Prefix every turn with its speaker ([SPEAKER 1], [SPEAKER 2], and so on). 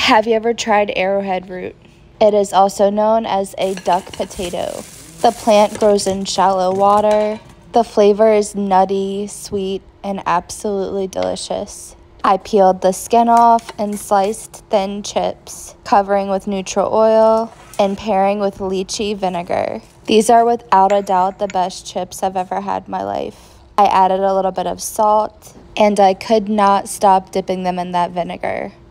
[SPEAKER 1] Have you ever tried arrowhead root? It is also known as a duck potato. The plant grows in shallow water. The flavor is nutty, sweet, and absolutely delicious. I peeled the skin off and sliced thin chips, covering with neutral oil and pairing with lychee vinegar. These are without a doubt the best chips I've ever had in my life. I added a little bit of salt, and I could not stop dipping them in that vinegar.